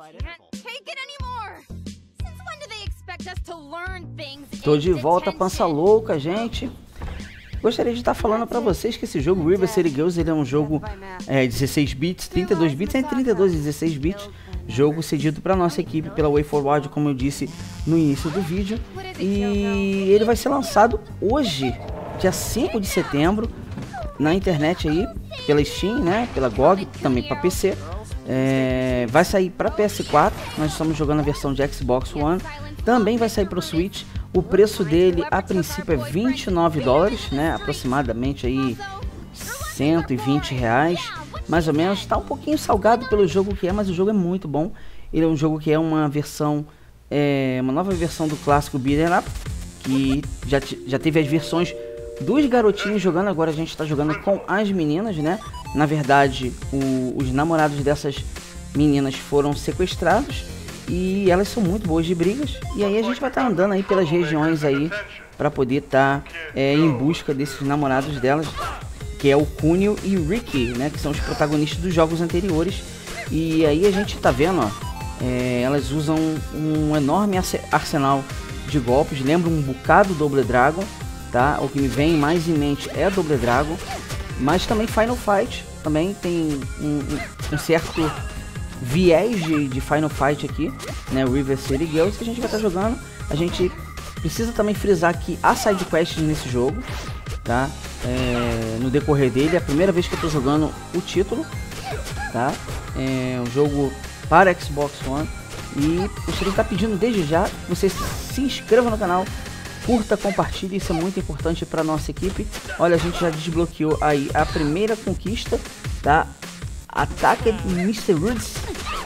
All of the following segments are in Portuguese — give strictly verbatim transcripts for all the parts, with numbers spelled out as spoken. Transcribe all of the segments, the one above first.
Tô de volta, pança louca, gente. Gostaria de estar falando para vocês que esse jogo River City Girls ele é um jogo é, dezesseis bits, trinta e dois bits, entre trinta e dois e dezesseis bits. Jogo cedido para nossa equipe pela WayForward, como eu disse no início do vídeo. E ele vai ser lançado hoje, dia cinco de setembro, na internet aí, pela Steam, né, pela G O G, também para P C. É, vai sair para P S quatro, nós estamos jogando a versão de Xbox One. Também vai sair para o Switch. O preço dele a princípio é vinte e nove dólares, né, aproximadamente aí cento e vinte reais, mais ou menos. Está um pouquinho salgado pelo jogo que é, mas o jogo é muito bom. Ele é um jogo que é uma versão, é, uma nova versão do clássico Beat'em Up, que já, já teve as versões dos garotinhos jogando, agora a gente está jogando com as meninas, né? Na verdade, o, os namorados dessas meninas foram sequestrados e elas são muito boas de brigas. E aí a gente vai estar tá andando aí pelas regiões aí para poder estar tá, é, em busca desses namorados delas, que é o Kunio e o Ricky, né? Que são os protagonistas dos jogos anteriores. E aí a gente tá vendo, ó, é, elas usam um enorme arsenal de golpes, lembra um bocado do Double Dragon, tá? O que me vem mais em mente é Double Dragon, mas também Final Fight, também tem um, um, um certo viés de, de Final Fight aqui, né? River City Girls, que a gente vai estar tá jogando. A gente precisa também frisar que há side quests nesse jogo, tá? É, no decorrer dele, é a primeira vez que eu tô jogando o título, tá? É um jogo para Xbox One e gostaria de estar pedindo desde já que você se inscreva no canal, curta, compartilhe, isso é muito importante para nossa equipe. Olha, a gente já desbloqueou aí a primeira conquista, tá? Attacked mister Woods.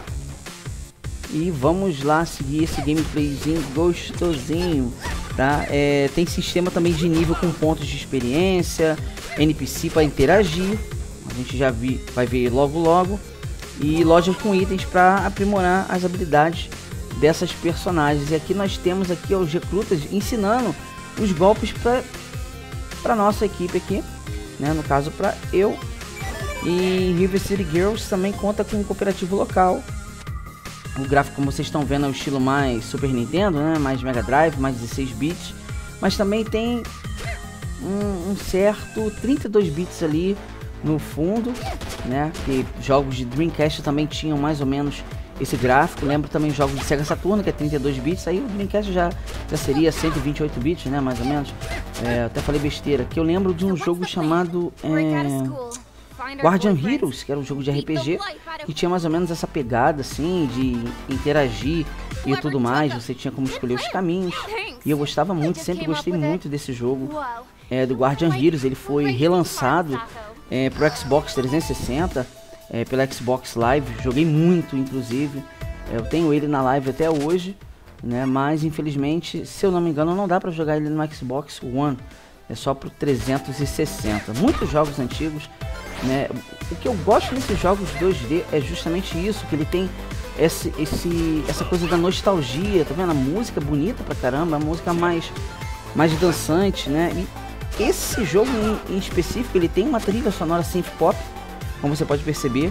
E vamos lá seguir esse gameplayzinho gostosinho, tá? É, tem sistema também de nível com pontos de experiência, N P C para interagir, a gente já vi, vai ver logo logo, e lojas com itens para aprimorar as habilidades dessas personagens. E aqui nós temos aqui os recrutas ensinando os golpes para para nossa equipe aqui, né? No caso para eu. E River City Girls também conta com um cooperativo local. O gráfico, como vocês estão vendo, é o estilo mais Super Nintendo, né? Mais Mega Drive, mais dezesseis bits, mas também tem um, um certo trinta e dois bits ali no fundo, né? Que jogos de Dreamcast também tinham mais ou menos esse gráfico. Lembro também jogos de Sega Saturn, que é trinta e dois bits. Aí o Dreamcast já, já seria cento e vinte e oito bits, né? Mais ou menos. É, até falei besteira. Que eu lembro de um jogo chamado é, Guardian Heroes, que era um jogo de R P G que tinha mais ou menos essa pegada assim de interagir e tudo mais. Você tinha como escolher os caminhos e eu gostava muito, sempre gostei muito desse jogo, é, do Guardian Heroes. Ele foi relançado é, pro Xbox trezentos e sessenta, é, pela Xbox Live. Joguei muito, inclusive. Eu tenho ele na live até hoje, né? Mas infelizmente, se eu não me engano, não dá para jogar ele no Xbox One. É só pro trezentos e sessenta. Muitos jogos antigos, né? O que eu gosto desses jogos dois D é justamente isso, que ele tem esse, esse, essa coisa da nostalgia, tá vendo? A música bonita pra caramba, a música mais, mais dançante, né? E esse jogo em, em específico, ele tem uma trilha sonora synth pop, como você pode perceber,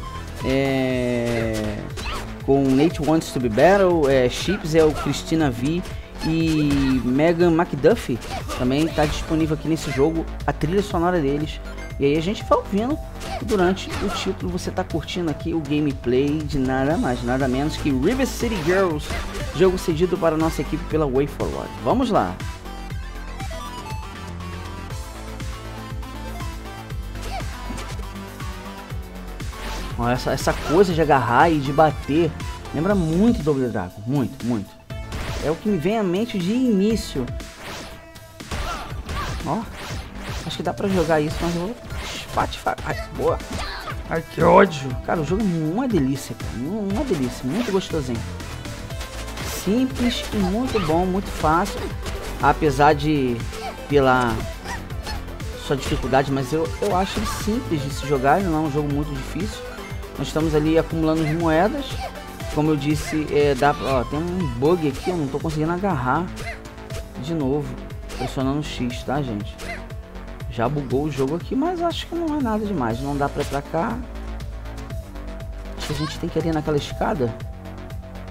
é, com Nate Wants to Be Battle, é, Chips é o Christina V e Megan McDuffie também está disponível aqui nesse jogo, a trilha sonora deles. E aí a gente vai ouvindo durante o título. Você está curtindo aqui o gameplay de nada mais, nada menos que River City Girls, jogo cedido para a nossa equipe pela WayForward. Vamos lá! Ó, essa, essa coisa de agarrar e de bater lembra muito Double Dragon, muito, muito. É o que me vem à mente de início. Ó, acho que dá pra jogar isso, mas eu vou espatifar. Ai, boa. Ai, que ódio. Cara, o jogo é uma delícia, cara. Uma delícia, muito gostosinho. Simples e muito bom, muito fácil. Apesar de, pela sua dificuldade, mas eu, eu acho ele simples de se jogar. Não é um jogo muito difícil. Nós estamos ali acumulando as moedas. Como eu disse, é, dá, ó, tem um bug aqui, eu não tô conseguindo agarrar de novo, pressionando X, tá, gente? Já bugou o jogo aqui, mas acho que não é nada demais. Não dá pra ir pra cá. Acho que a gente tem que ir ali naquela escada.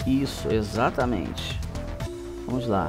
Isso, exatamente. Vamos lá.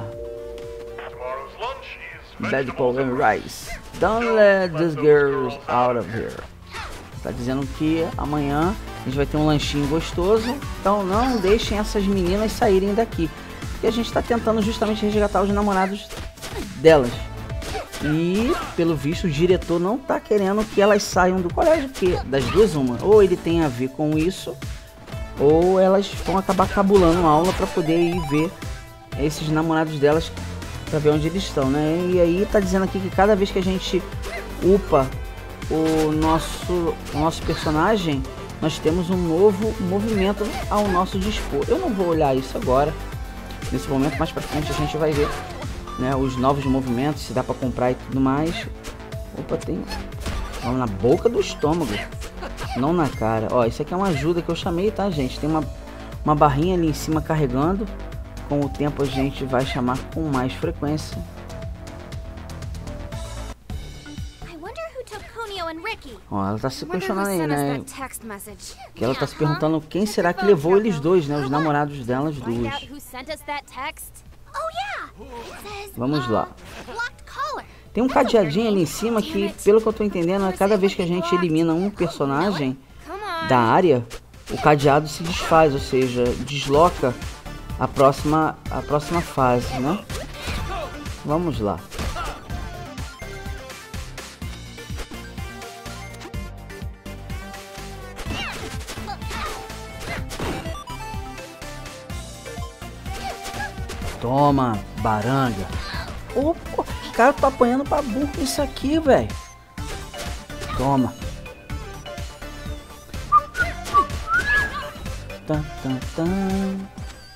Bad Poland Rice. Don't let these girls out of here. Tá dizendo que amanhã a gente vai ter um lanchinho gostoso. Então não deixem essas meninas saírem daqui. Porque a gente tá tentando justamente resgatar os namorados delas. E pelo visto o diretor não tá querendo que elas saiam do colégio. Porque das duas uma. Ou ele tem a ver com isso, ou elas vão acabar cabulando a aula para poder ir ver esses namorados delas, para ver onde eles estão, né? E aí tá dizendo aqui que cada vez que a gente upa o nosso, o nosso personagem, nós temos um novo movimento ao nosso dispor. Eu não vou olhar isso agora, nesse momento, mais pra frente a gente vai ver, né, os novos movimentos, se dá pra comprar e tudo mais. Opa, tem... Vamos na boca do estômago, não na cara. Ó, isso aqui é uma ajuda que eu chamei, tá, gente? Tem uma, uma barrinha ali em cima carregando. Com o tempo a gente vai chamar com mais frequência. Ó, ela tá se questionando aí, né? Que ela tá se perguntando quem será que levou eles dois, né? Os namorados delas duas. Vamos lá. Tem um cadeadinho ali em cima que, pelo que eu tô entendendo, é cada vez que a gente elimina um personagem da área, o cadeado se desfaz, ou seja, desloca a próxima, a próxima fase, né? Vamos lá. Toma, baranga. Opa, cara, eu tô apanhando pra burro isso aqui, velho. Toma. Tan, tan, tan.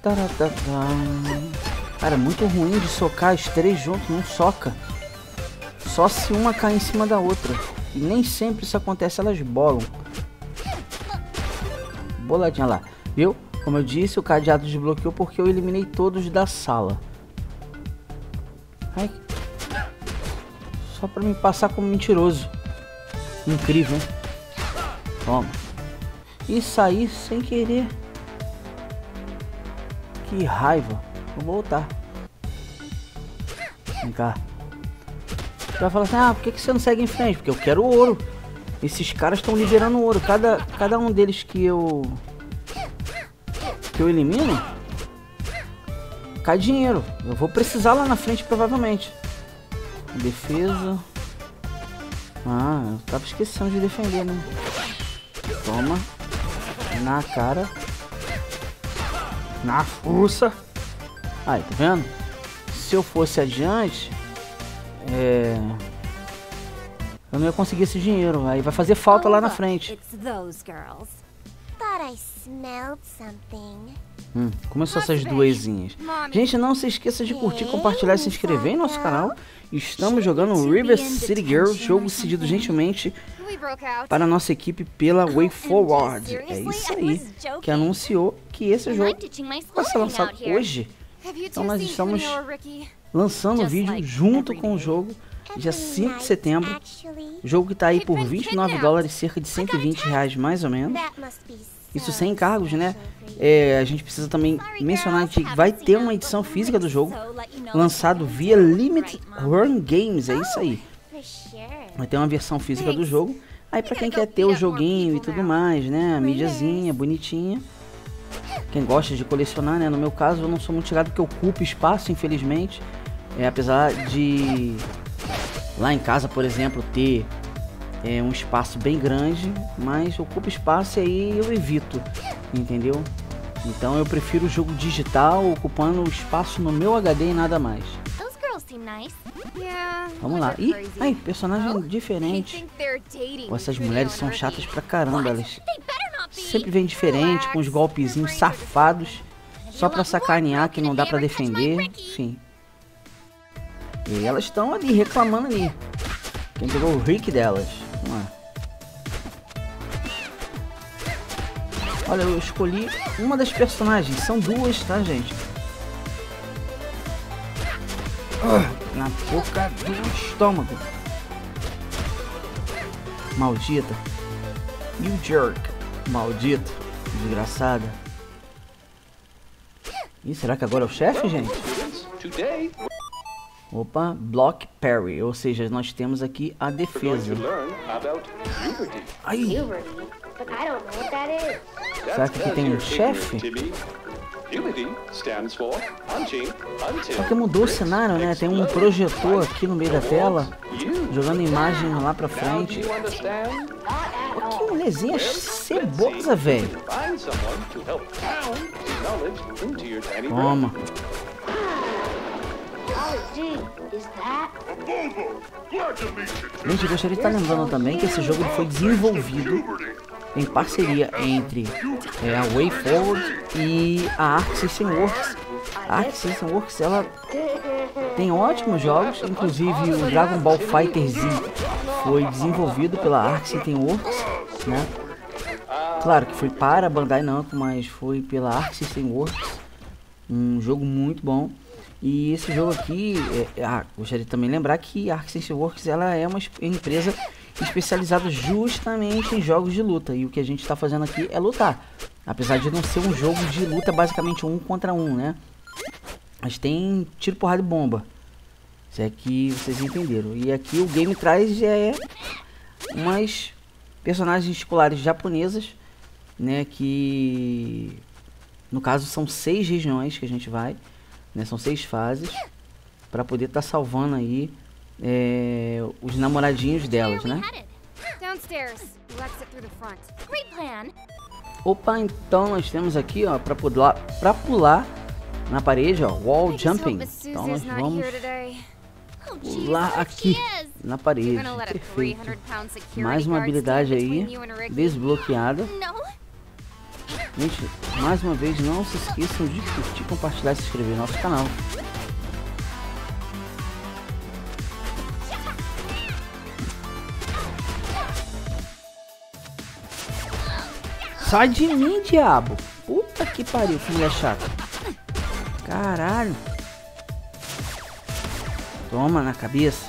Cara, é muito ruim de socar as três juntos, não soca. Só se uma cai em cima da outra. E nem sempre isso acontece, elas bolam. Boladinha lá, viu? Como eu disse, o cadeado desbloqueou porque eu eliminei todos da sala. Ai. Só pra me passar como mentiroso. Incrível, hein? Toma. E sair sem querer. Que raiva. Vou voltar. Vem cá. Você vai falar assim, ah, por que, que você não segue em frente? Porque eu quero ouro. Esses caras estão liberando ouro. Cada, cada um deles que eu... Que eu elimino... Cai dinheiro. Eu vou precisar lá na frente, provavelmente. Defesa. Ah, eu tava esquecendo de defender, né? Toma. Na cara. Na força. Aí, tá vendo? Se eu fosse adiante, é... eu não ia conseguir esse dinheiro. Aí vai fazer falta lá na frente. Hum, começou essas duesinhas. Gente, não se esqueça de curtir, compartilhar e se inscrever em nosso canal. Estamos jogando River City Girls, jogo cedido gentilmente para a nossa equipe pela WayForward. É isso aí, que anunciou que esse jogo vai ser lançado hoje. Então nós estamos lançando o vídeo junto com o jogo, dia cinco de setembro. O jogo que está aí por vinte e nove dólares, cerca de cento e vinte reais mais ou menos. Isso sem encargos, né? É, a gente precisa também mencionar que vai ter uma edição física do jogo lançado via Limited Run Games, é isso aí. Vai ter uma versão física do jogo. Aí pra quem quer ter o joguinho e tudo mais, né? A mídiazinha, bonitinha. Quem gosta de colecionar, né? No meu caso eu não sou muito chegado porque eu ocupo espaço, infelizmente. É, apesar de lá em casa, por exemplo, ter é, um espaço bem grande, mas ocupa espaço e aí eu evito, entendeu? Então eu prefiro o jogo digital, ocupando o espaço no meu H D e nada mais. Vamos lá. Ih, aí, personagem diferente. Pô, essas mulheres são chatas pra caramba, elas sempre vêm diferente, com os golpezinhos safados, só pra sacanear que não dá pra defender, enfim. E elas estão ali, reclamando ali. Quem pegou o Rick delas? Vamos lá. Olha, eu escolhi uma das personagens, são duas, tá, gente? Uh, na boca do estômago. Maldita. You jerk. Maldito. Desgraçada. Ih, será que agora é o chefe, gente? Opa, block parry, ou seja, nós temos aqui a defesa. Aí. Será que aqui tem um chefe? Só que mudou o cenário, né? Tem um projetor aqui no meio da tela, jogando imagem lá pra frente. Pô, que mulherzinha cebosa, velho. Toma. Gente, eu gostaria de estar lembrando também que esse jogo foi desenvolvido em parceria entre é, a WayForward e a Arc System Works. A Arc System Works, ela tem ótimos jogos, inclusive o Dragon Ball Fighter Z foi desenvolvido pela Arc System Works, né? Claro que foi para a Bandai Namco, mas foi pela Arc System Works, um jogo muito bom. E esse jogo aqui, é, ah, gostaria de também lembrar que a Arc System Works ela é uma empresa especializada justamente em jogos de luta. E o que a gente está fazendo aqui é lutar. Apesar de não ser um jogo de luta basicamente um contra um, né? Mas tem tiro, porrada e bomba. Se é que vocês entenderam. E aqui o game traz é, umas personagens escolares japonesas, né? Que no caso são seis regiões que a gente vai. Né, são seis fases para poder estar tá salvando aí é, os namoradinhos delas, né? Opa, então nós temos aqui, ó, para pular, para pular na parede, ó, wall jumping. Então nós vamos pular aqui na parede. Perfeito. Mais uma habilidade aí desbloqueada. Gente, mais uma vez, não se esqueçam de curtir, compartilhar e se inscrever no nosso canal. Sai de mim, diabo! Puta que pariu, que mulher chata. Caralho. Toma na cabeça.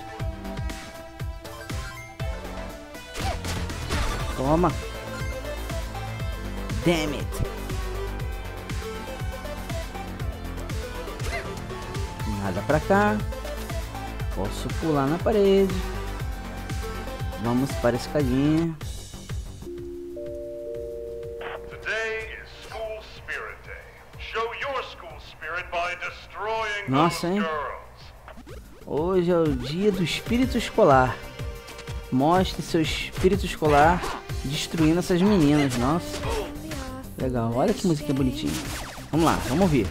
Toma. Damn it. Nada pra cá. Posso pular na parede. Vamos para a escadinha. Nossa, hein? Hoje é o dia do espírito escolar. Mostre seu espírito escolar destruindo essas meninas. Nossa. Legal, olha que música bonitinha. Vamos lá, vamos ouvir.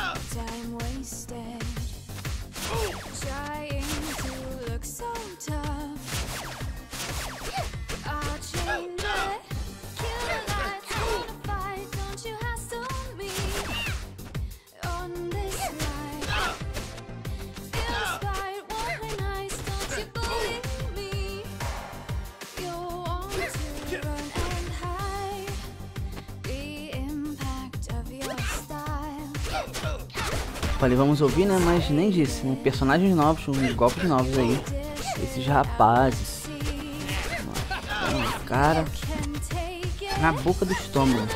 Falei, vamos ouvir, né? Mas nem disse, né? Personagens novos, uns golpes novos aí. Esses rapazes. Nossa, cara. Na boca do estômago.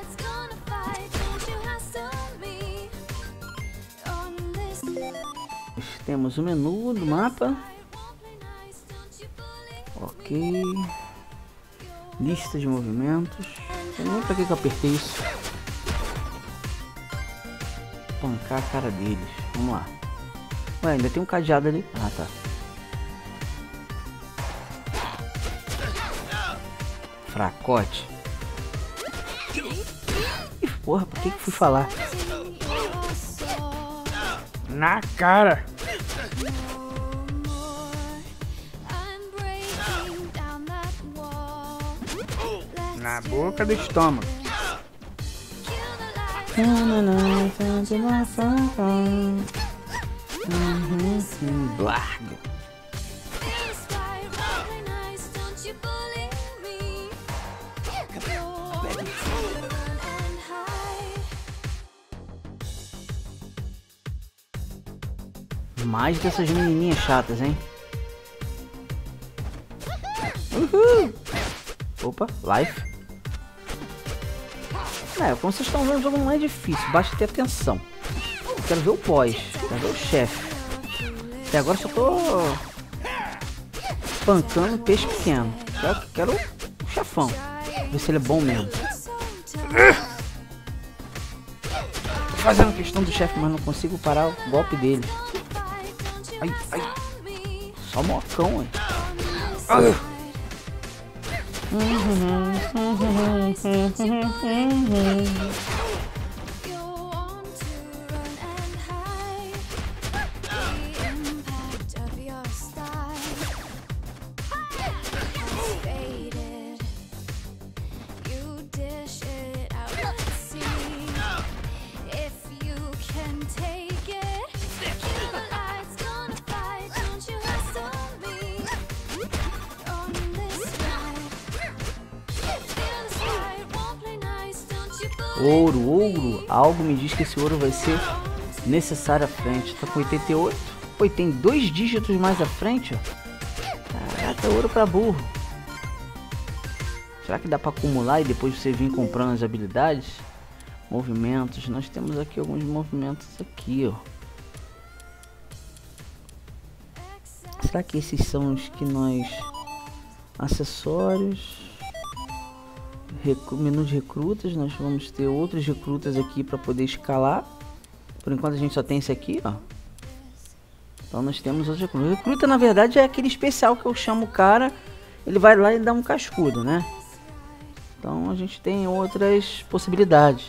Temos o menu do mapa. Ok. Lista de movimentos. Eu não sei pra que que eu apertei isso. Pancar a cara deles. Vamos lá. Ué, ainda tem um cadeado ali. Ah, tá. Fracote. Ih, porra, por que que fui falar? Na cara. Na boca do estômago. Larga. Mais dessas menininhas chatas, hein? Uhul. Opa, life. É, como vocês estão vendo, o jogo não é difícil, basta ter atenção. quero ver o pós. Quero ver o chefe. Até agora só tô pancando peixe pequeno. Quero, quero o chefão. Ver se ele é bom mesmo. Tô fazendo questão do chefe, mas não consigo parar o golpe dele. Ai, ai. Só mocão, hein? Ah. Ouro, ouro, algo me diz que esse ouro vai ser necessário à frente. Tá com oitenta e oito. Pô, tem dois dígitos mais à frente, ó. Caraca, ouro pra burro. Será que dá pra acumular e depois você vir comprando as habilidades? Movimentos, nós temos aqui alguns movimentos aqui, ó. Será que esses são os que nós... Acessórios... Recru... Menu de recrutas, nós vamos ter outros recrutas aqui para poder escalar. Por enquanto a gente só tem esse aqui, ó. Então nós temos outros recrutas. O recruta na verdade é aquele especial que eu chamo o cara, ele vai lá e dá um cascudo, né? Então a gente tem outras possibilidades.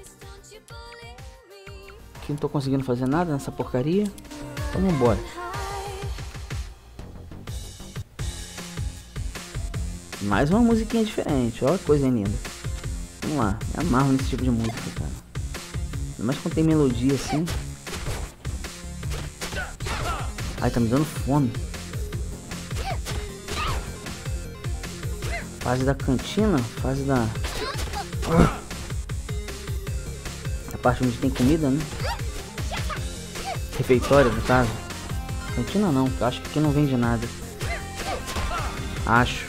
Aqui não tô conseguindo fazer nada nessa porcaria. Então vamos embora. Mais uma musiquinha diferente, olha que coisa linda. Vamos lá, me amarro nesse tipo de música, cara. Ainda mais quando tem melodia assim. Ai, tá me dando fome. Fase da cantina, fase da... A parte onde tem comida, né? Refeitório, no caso. Cantina não, eu acho que aqui não vende nada. Acho.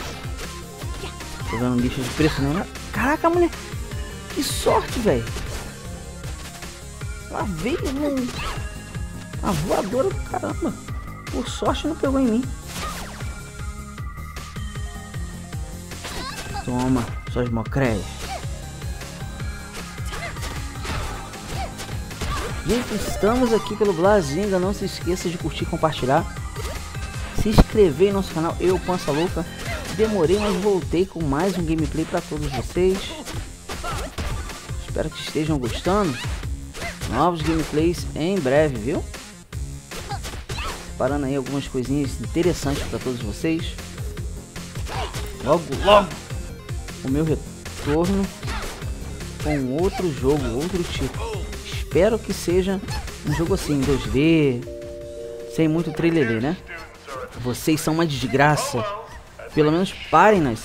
Tô vendo lista de preço, não, né? Caraca, mulher. Que sorte, velho. Ela veio num... Uma voadora do caramba. Por sorte não pegou em mim. Toma, suas mocréias. Gente, estamos aqui pelo Blazinho. Ainda não se esqueça de curtir e compartilhar. Se inscrever em nosso canal, eu, Pança Louca. Demorei, mas voltei com mais um gameplay para todos vocês. Espero que estejam gostando. Novos gameplays em breve, viu? Separando aí algumas coisinhas interessantes para todos vocês. Logo, logo, o meu retorno com outro jogo, outro tipo. Espero que seja um jogo assim, dois D, sem muito trailer, né? Vocês são uma desgraça. Pelo menos parem nas.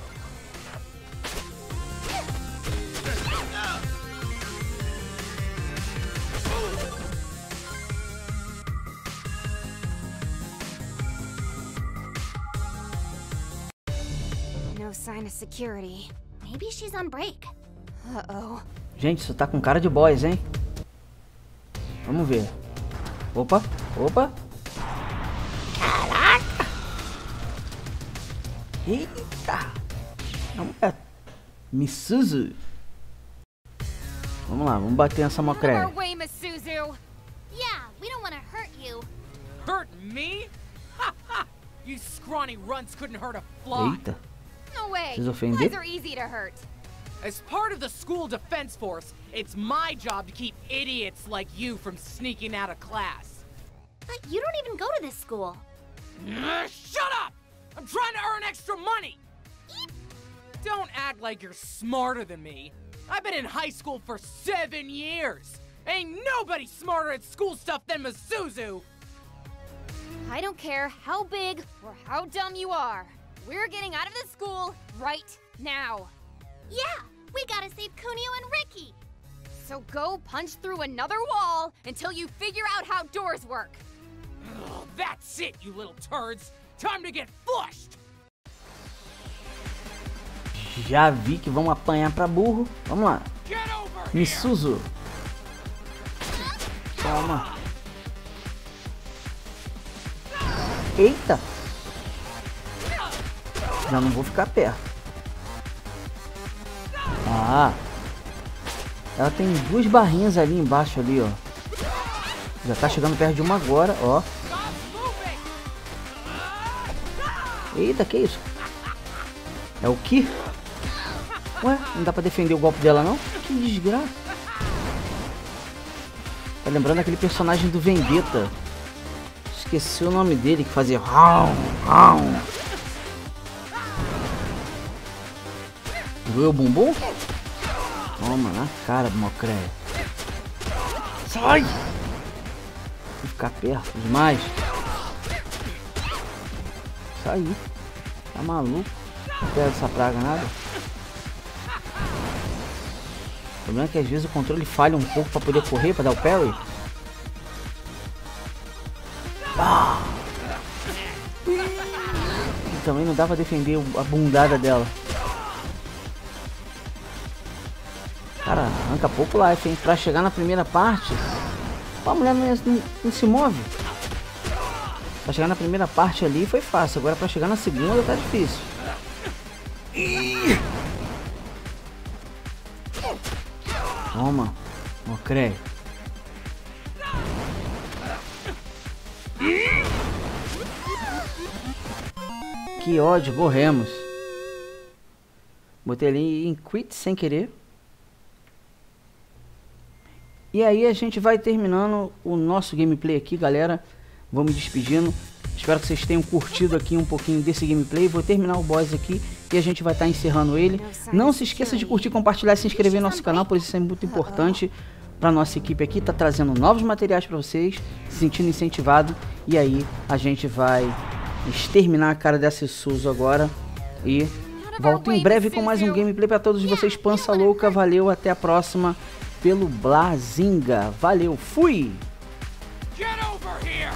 No sign of security. Maybe she's on break. Uh-oh. Gente, isso tá com cara de boys, hein? Vamos ver. Opa, opa. Eita! É Misuzu. Vamos lá, vamos bater nessa mocréia. Yeah, we don't want to hurt you. Hurt me? Ha ha! You scrawny runts couldn't hurt a fly. Eita. No way. Vocês ofenderam? Flies are easy to hurt. As part of the school defense force, it's my job to keep idiots like you from sneaking out of class. But you don't even go to this school. Uh, shut up! I'm trying to earn extra money! Don't act like you're smarter than me. I've been in high school for seven years. Ain't nobody smarter at school stuff than Misuzu. I don't care how big or how dumb you are. We're getting out of this school right now. Yeah, we gotta save Kunio and Ricky. So go punch through another wall until you figure out how doors work. Ugh, that's it, you little turds. Time to get flushed. Já vi que vão apanhar pra burro. Vamos lá. Misuzu. Toma. Eita. Já não vou ficar perto. Ah. Ela tem duas barrinhas ali embaixo ali, ó. Já tá chegando perto de uma agora, ó. Eita, que isso? É o que? Ué, não dá pra defender o golpe dela, não? Que desgraça. Tá lembrando aquele personagem do Vendetta. Esqueci o nome dele, que fazia... Doeu o bumbum? Toma, na cara do Mocreia. Sai! Vou ficar perto demais. Sai. Tá maluco? Não pega essa praga nada. O problema é que às vezes o controle falha um pouco pra poder correr, pra dar o parry. Ah! E também não dá pra defender a bundada dela. Cara, arranca pouco life, hein? Pra chegar na primeira parte... A mulher não, não, não se move. Pra chegar na primeira parte ali foi fácil. Agora pra chegar na segunda tá difícil. Toma, Mocreia. Que ódio, morremos. Botei ali em quit sem querer. E aí a gente vai terminando o nosso gameplay aqui, galera. Vou me despedindo. Espero que vocês tenham curtido aqui um pouquinho desse gameplay. Vou terminar o boss aqui e a gente vai estar encerrando ele. Não se esqueça de curtir, compartilhar e se inscrever no nosso canal, por isso é muito importante para nossa equipe aqui. Tá trazendo novos materiais para vocês, se sentindo incentivado. E aí a gente vai exterminar a cara dessa Suzu agora. E volto em breve com mais um gameplay para todos vocês. Pança louca, valeu, até a próxima. Pelo Blazinga. Valeu, fui! Get over here.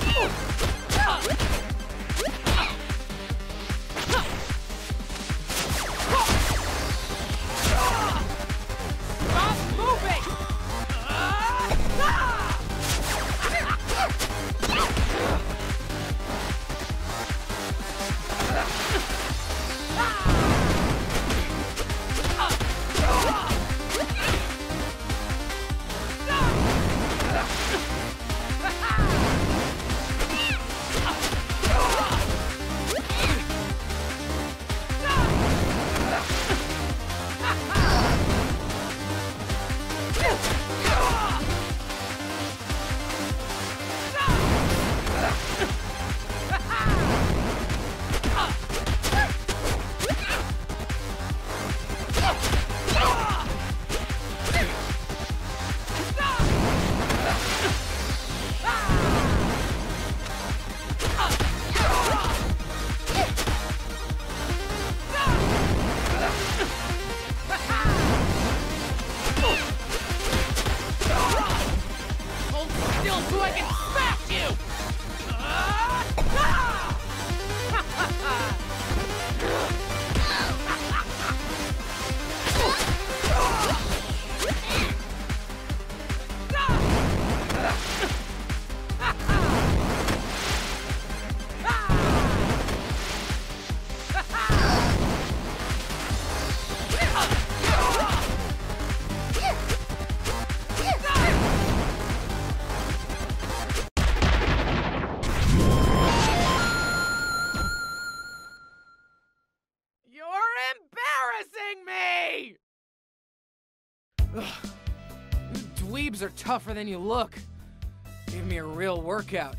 Dweebs are tougher than you look. Give me a real workout.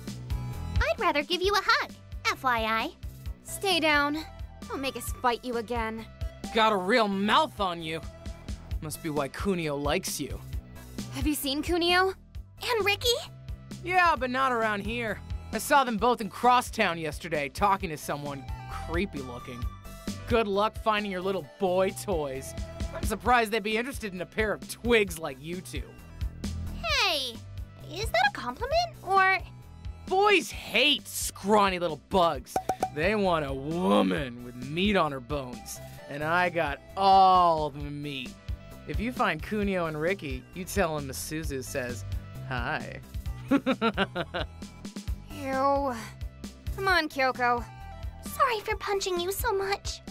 I'd rather give you a hug, F Y I. Stay down. Don't make us fight you again. Got a real mouth on you. Must be why Kunio likes you. Have you seen Kunio? And Ricky? Yeah, but not around here. I saw them both in Crosstown yesterday, talking to someone creepy looking. Good luck finding your little boy toys. I'm surprised they'd be interested in a pair of twigs like you two. Hey, is that a compliment, or...? Boys hate scrawny little bugs. They want a woman with meat on her bones. And I got all the meat. If you find Kunio and Ricky, you tell them Misuzu says, Hi. Ew. Come on, Kyoko. Sorry for punching you so much.